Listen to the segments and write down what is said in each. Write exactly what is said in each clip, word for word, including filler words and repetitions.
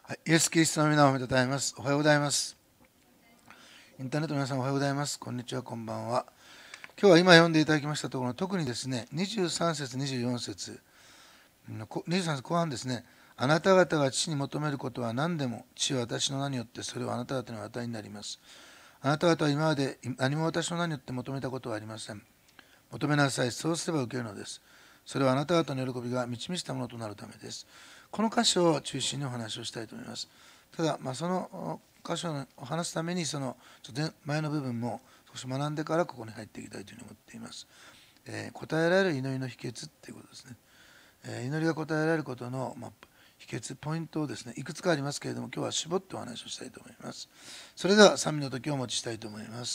はい、イエス・キリストの皆を褒めたたえます。おはようございます。インターネットの皆さんおはようございます。こんにちは、こんばんは。今日は今読んでいただきましたところ、特にですね、にじゅうさん節、にじゅうよん節、にじゅうさん節後半ですね、あなた方が父に求めることは何でも、父は私の名によってそれをあなた方に与えになります。あなた方は今まで何も私の名によって求めたことはありません。求めなさい、そうすれば受けるのです。それはあなた方の喜びが満ち満ちたものとなるためです。この箇所を中心にお話をしたいと思います。ただ、まあ、その箇所を話すために、そのちょっと前の部分も少し学んでからここに入っていきたいというふうに思っています。えー、答えられる祈りの秘訣ということですね。えー、祈りが答えられることの、まあ、秘訣、ポイントをですね、いくつかありますけれども、今日は絞ってお話をしたいと思います。それでは賛美の時をお持ちしたいと思います。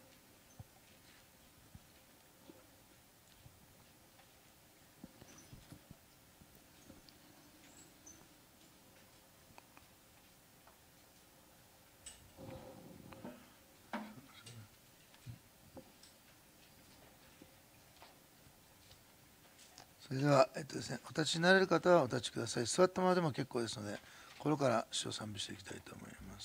それでは、えっとですね、お立ちになれる方はお立ちください。座ったままでも結構ですので、心から主を賛美していきたいと思います。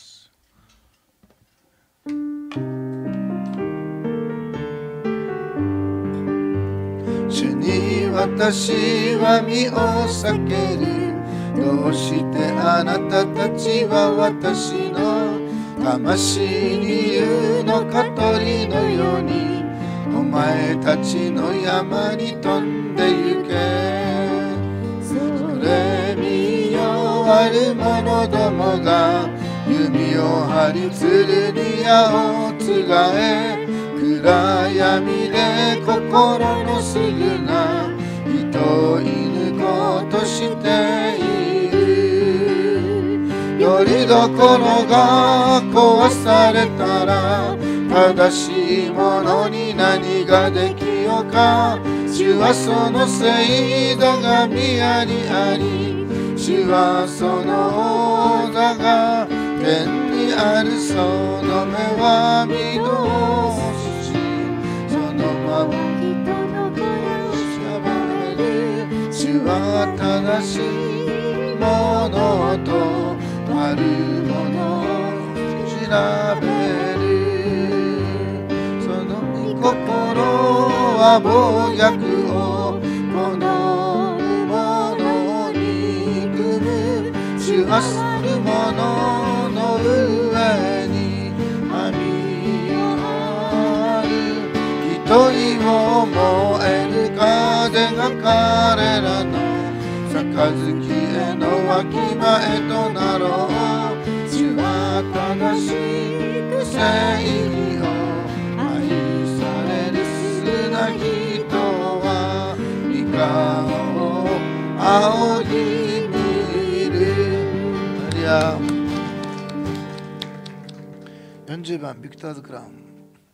主に私は身を避ける。どうしてあなたたちは私の魂に言うのか、鳥のようにお前たちの山に飛んで行け。それ見弱る者どもが弓を張り剣に矢をつがえ、暗闇で心のすぐが人を射抜こうとしている。よりどころが壊されたら正しいものに何ができようか。主はそのせいだが宮にあり、主はその王だが天にある。その目は見通し、そのまま人の声を調べる。主は正しいものと悪いものを調べる。心は暴虐を好む者に憎む。主はする者の上に網ある。人意を燃える風が彼らの杯へのわきまえとなろう。主は正しく正義を人は御顔を仰ぎ見る。よんじゅうばんビクターズクラウン。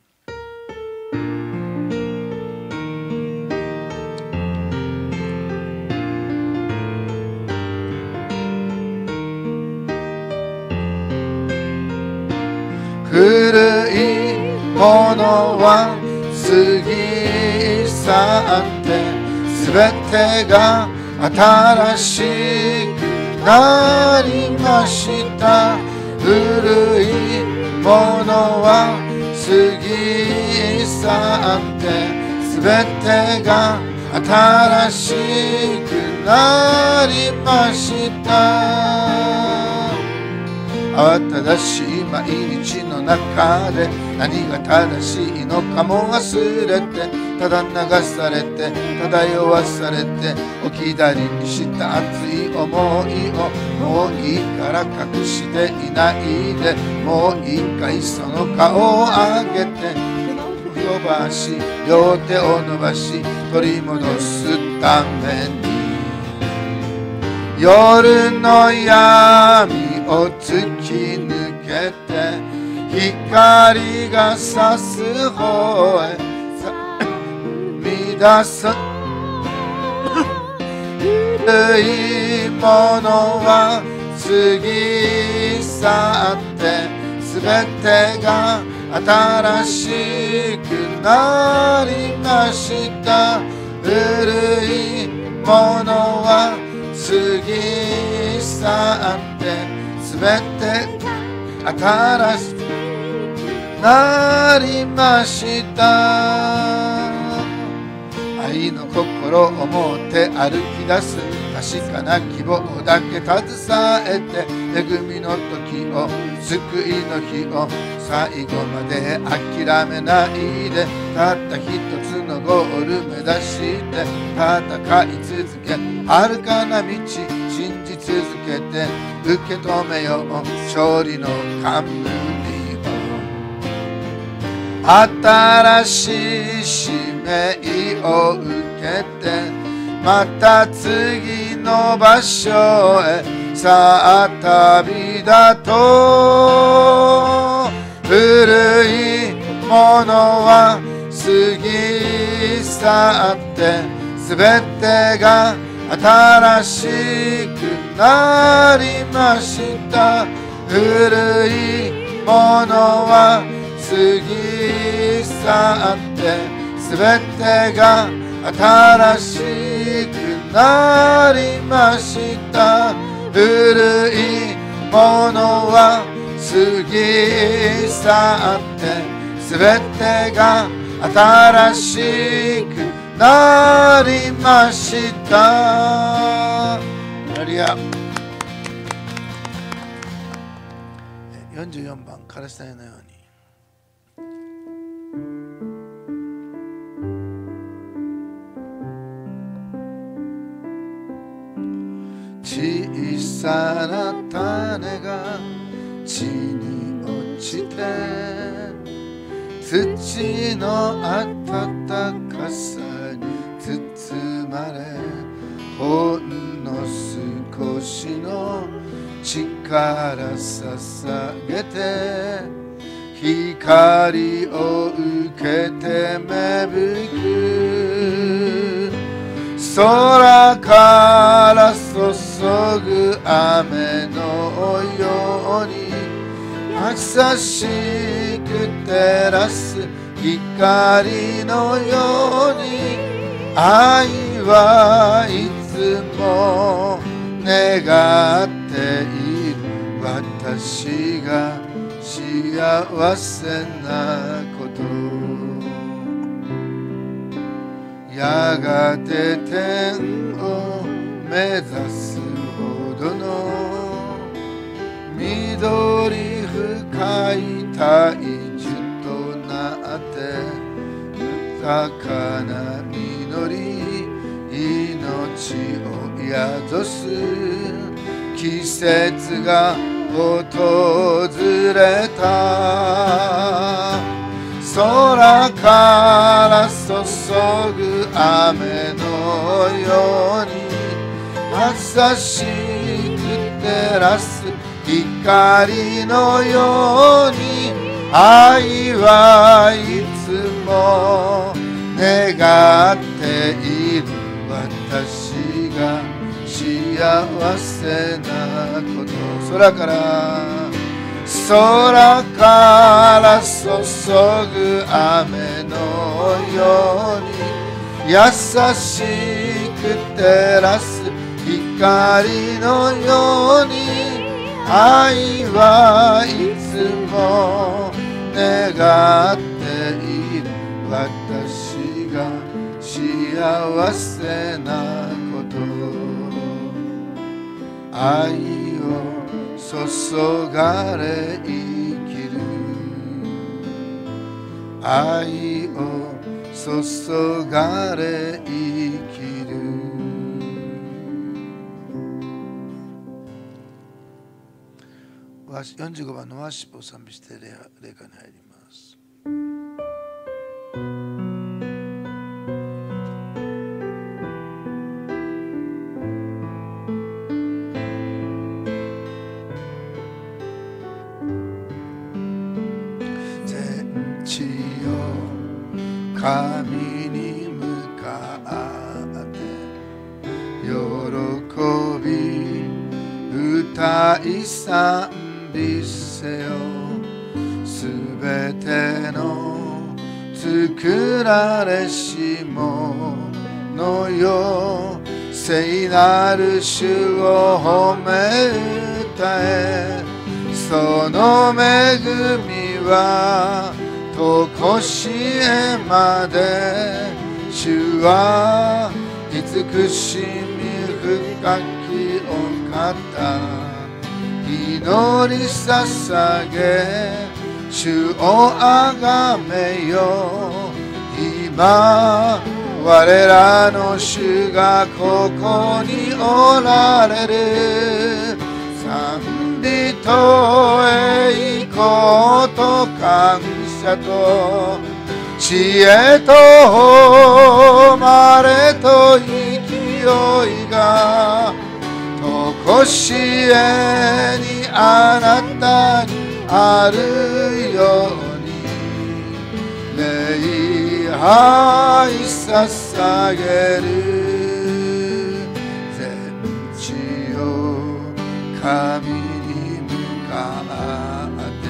古いものは過ぎ去ってすべてが新しくなりました。古いものは過ぎ去ってすべてが新しくなりました。慌ただしい毎日の中で何が正しいのかも忘れて、ただ流されて漂わされて、置き去りにした熱い思いをもういいから隠していないで、もう一回その顔を上げて伸ばし、両手を伸ばし取り戻すために、夜の闇を突き抜けて光が差す方へ乱す。古いものは過ぎ去ってすべてが新しくなりました。古いものは過ぎ去ってすべて新しくなりました。愛の心を持って歩き出す確かな希望だけ携えて、恵みの時を救いの日を最後まで諦めないで、たった一つのゴール目指して戦い続け、遥かな道信じ続けて受け止めよう勝利の冠を。新しい使命を受けてまた次の場所へさあ旅立とう。古いものは過ぎ去ってすべてが新しくなりました。古いものは過ぎ去ってすべてが新しくなりました。古いものは過ぎ去ってすべてが新しくなりました。ハレルヤ。よんじゅうよんばん、からしたいのように。小さな種が地に落ちて土の暖かさに包まれ、ほんの少しの力捧げて光を受けて芽吹く。空から注ぐ雨のように優しく照らす光のように、愛はいつも願っている。私が幸せなこと、やがて天を目指すほどの緑深い大樹となって豊かな実り命を宿す季節が訪れた。空から注ぐ雨のように優しく照らす光のように、愛はいつも願っている。私が幸せなこと、空から空から注ぐ雨のように優しく照らす光のように、愛はいつも願っている。私が幸せなこと、愛を注がれ生きる、愛を注がれ生きる。よんじゅうごばんのワーシップを賛美して礼拝に入ります。全地よ神に向かって喜び歌い賛美せよ。すべての作られしものよ、聖なる主を褒め歌え。 その恵みはとこしえまで。主は慈しみ深きお方。祈り捧げ主をあがめよ。今我らの主がここにおられる。賛美と栄光と感謝と知恵と誉れと勢いがとこしえにあなたにあるように礼拝捧げる。全地を神に向かって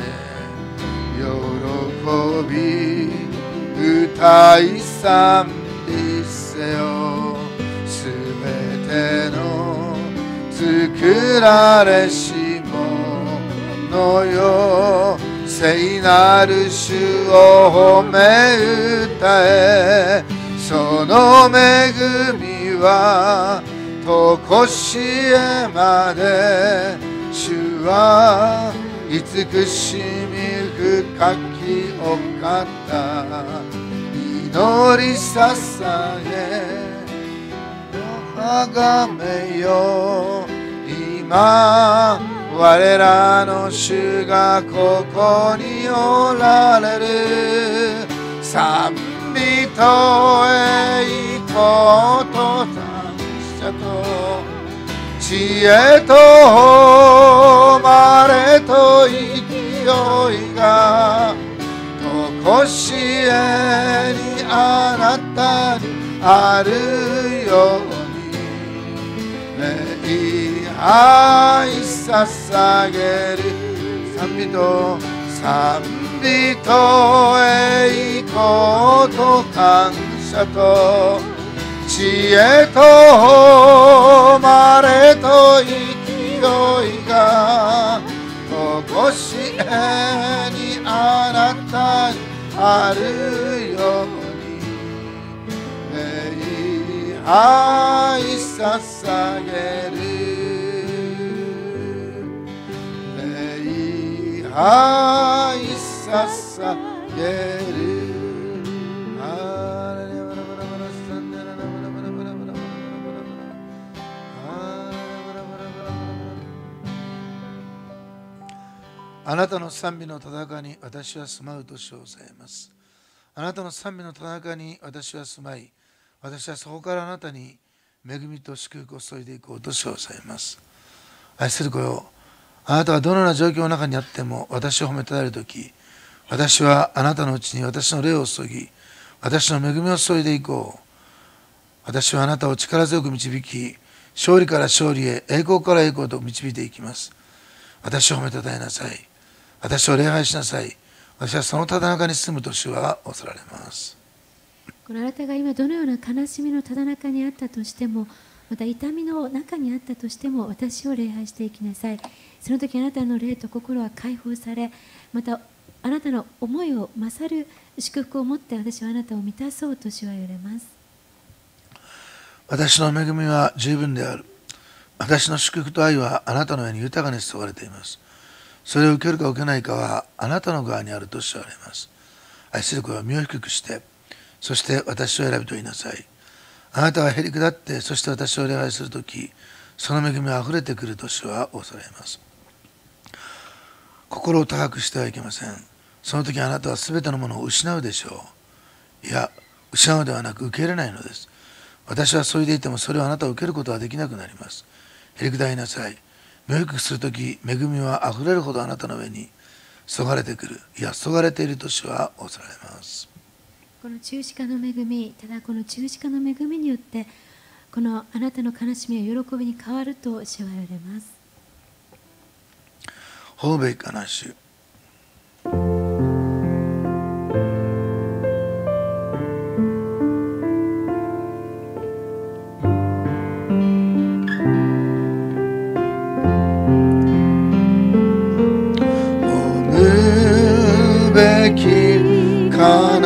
喜び歌い賛美せよ。すべての作られしものよ、聖なる主を褒め歌え。その恵みはとこしえまで。主は慈しみ深きお方。祈り捧げあがめよ。今我らの主がここにおられる。賛美と栄光と感謝と知恵と誉れと勢いがとこしえにあなたにあるように礼拝捧げる。賛美と賛美と栄光と感謝と知恵と誉れと勢いがとこしえにあなたにあるように礼拝捧げる。礼拝捧げる。あなたの賛美のただ中に私は住まうと称されます。あなたの賛美のただ中に私は住まい、私はそこからあなたに恵みと祝福を注いでいこうと称されます。愛する子よ、あなたはどのような状況の中にあっても私を褒めたたえるとき、私はあなたのうちに私の霊を注ぎ、私の恵みを注いでいこう。私はあなたを力強く導き、勝利から勝利へ、栄光から栄光と導いていきます。私を褒めたたえなさい。私を礼拝しなさい。私はそのただ中に住むと主はおられます。 このあなたが今どのような悲しみのただ中にあったとしても、また痛みの中にあったとしても、私を礼拝していきなさい。その時あなたの霊と心は解放され、またあなたの思いを勝る祝福を持って私はあなたを満たそうと主は言われます。 私の恵みは十分である。私の祝福と愛はあなたの上に豊かに注がれています。それを受けるか受けないかはあなたの側にあると主は言われます。愛する子は身を低くして、そして私を選びと言いなさい。あなたはへり下って、そして私を礼拝するとき、その恵みはあふれてくると主はおされます。心を高くしてはいけません。その時あなたはすべてのものを失うでしょう。いや、失うのではなく受け入れないのです。私はそれでいてもそれをあなたを受けることはできなくなります。へり下りなさい。身を低くするとき、恵みはあふれるほどあなたの上に注がれてくる。いや、注がれていると主はおされます。 この十字架の恵み、ただこの十字架の恵みによって、このあなたの悲しみは喜びに変わると主は言われます。 褒めかなし。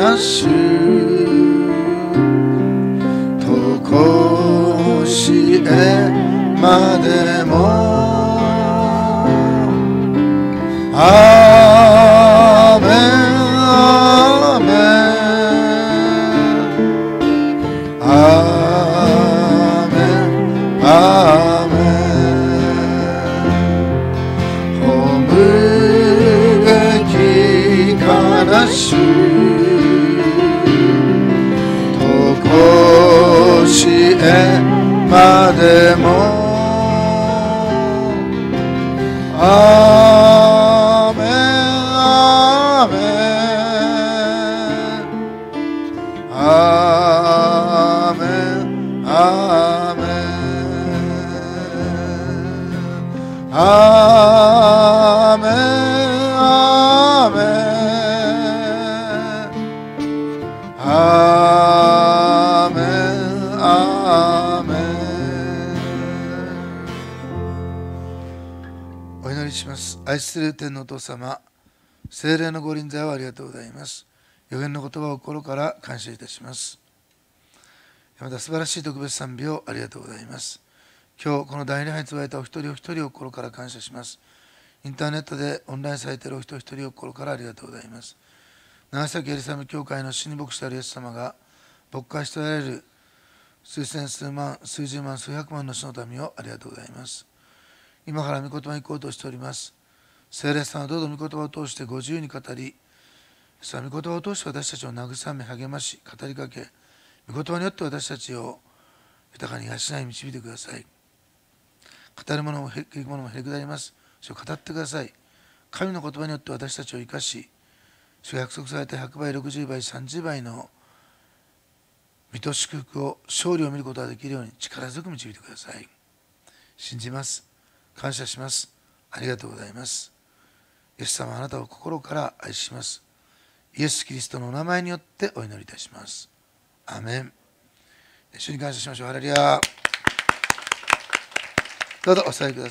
なしとこしえまでもアーメンアーメンアーメンアーメン葬べき悲しとこしえまでもアーメンアーメンアーメンアーメンアーメンアーメンアーメンアーメン。お祈りします。愛する天のお父様、聖霊のご臨在をありがとうございます。予言の言葉を心から感謝いたします。また素晴らしい特別賛美をありがとうございます。今日この第二杯につばえたお一人お一人を心から感謝します。インターネットでオンラインされているお一人一人を心からありがとうございます。長崎エリサム教会の死に牧師であるイエス様が牧会しておられる数千数万数十万数百万の死の民をありがとうございます。今から御言葉に行こうとしております。聖霊さんはどうぞ御言葉を通してご自由に語り、さあ御言葉を通して私たちを慰め励まし語りかけ、御言葉によって私たちを豊かに養い導いてください。語るものも聞くものもへりくだります。主を語ってください。神の言葉によって私たちを生かし、主が約束されたひゃくばい、ろくじゅうばい、さんじゅうばいの御と祝福を、勝利を見ることができるように力強く導いてください。信じます。感謝します。ありがとうございます。イエス様、あなたを心から愛します。イエス・キリストのお名前によってお祈りいたします。アーメン。主に感謝しましょう。ハレルヤ。どうぞお座りください。